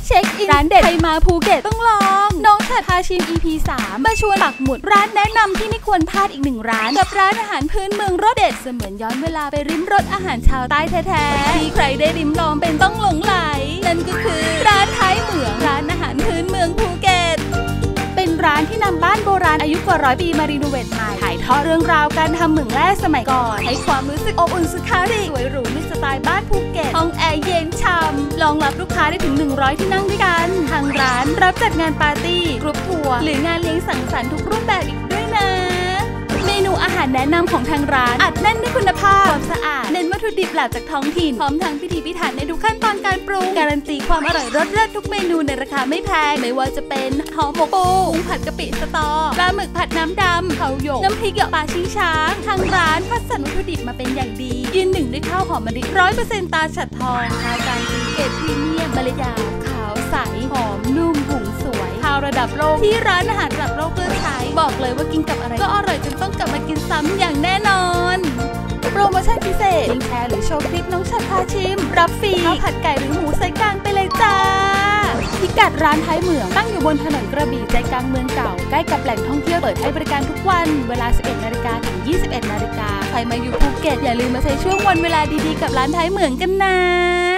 เช็คอินร้านเด็ดใครมาภูเก็ตต้องลองน้องฉัดพาชิม EP 3มาชวนปักหมุดร้านแนะนำที่ไม่ควรพลาดอีก1ร้านกับร้านอาหารพื้นเมืองรสเด็ดเสมือนย้อนเวลาไปริมรสอาหารชาวใต้แท้ๆที่ใครได้ริมลองเป็นต้องหลงไหลนั่นก็คือร้านท้ายเหมืองร้านอาหารพื้นเมืองภูเก็ตเป็นร้านที่นำบ้านโบราณอายุกว่า100 ปีมารีโนเวทใหม่ถ่ายทอดเรื่องราวการทำเหมืองแร่สมัยก่อนให้ความรู้สึกอบอุ่นสุขารีสวยหรูในสไตล์บ้านภูเก็ตห้องแอร์เย็นช่ำรองรับลูกค้าได้ถึง100ที่นั่งด้วยกันทางร้านรับจัดงานปาร์ตี้กรุ๊ปทัวร์หรืองานเลี้ยงสังสรรค์ทุกรูปแบบอีกด้วยนะเมนูอาหารแนะนำของทางร้านอัดแน่นด้วยคุณภาพความสะอาดเน้นวัตถุดิบหลักจากท้องถิ่นพร้อมทั้งพิถีพิถันในทุกขั้นตอนการปรุงการันตีความอร่อยรสเลิศทุกเมนูในราคาไม่แพงไม่ว่าจะเป็นห่อหมกปูกุ้งผัดกะปิสตอปลาหมึกผัดน้ำดำเผาหยกน้ำพริกเหยาะปลาชิงช้างทางร้านคัดสรรวัตถุดิบมาเป็นอย่างดียืนหนึ่งด้วยข้าวหอมมะลิ100%ตาฉัดทองทาการตีเกรดพรีเมียมเมล็ดยาขาวใสหอมนุ่มหุงสวยข้าวระดับโลกที่ร้านอาหารระดับโลกเลือกใช้บอกเลยว่ากินกับอะไรก็อร่อยจนต้องกลับมากินซ้ำอย่างแน่นอนโปรโมชั่นพิเศษลิงก์แชร์หรือโชว์คลิปน้องฉัดพาชิมรับฟรีข้าวผัดไก่หรือหมูใส่กลางไปเลยจ้าพิกัดร้านท้ายเหมืองตั้งอยู่บนถนนกระบี่ใจกลางเมืองเก่าใกล้กับแหล่งท่องเที่ยวเปิดให้บริการทุกวันเวลา 11 นาฬิกาถึง 21 นาฬิกาใครมาอยู่ภูเก็ตอย่าลืมมาใช้ช่วงวันเวลาดีๆกับร้านท้ายเหมืองกันนะ